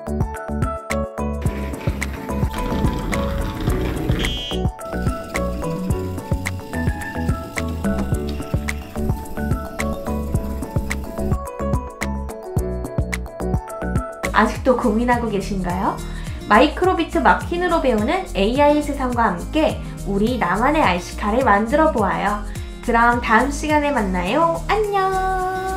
아직도 고민하고 계신가요? 마이크로비트 마킨으로 배우는 AI 세상과 함께 우리 나만의 RC카를 만들어 보아요. 그럼 다음 시간에 만나요. 안녕!